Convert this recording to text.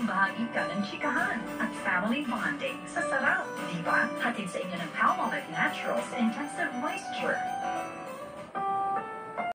makapag-bahagi ka ng chikahan at family bonding sa Sarap. Di ba? Hatid sa inyo ng Palmolive Naturals Intensive Moisture.